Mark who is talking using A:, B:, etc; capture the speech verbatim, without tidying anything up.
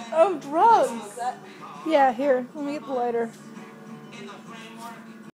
A: Oh, drugs.
B: That,
A: Yeah, here. Let me get the lighter.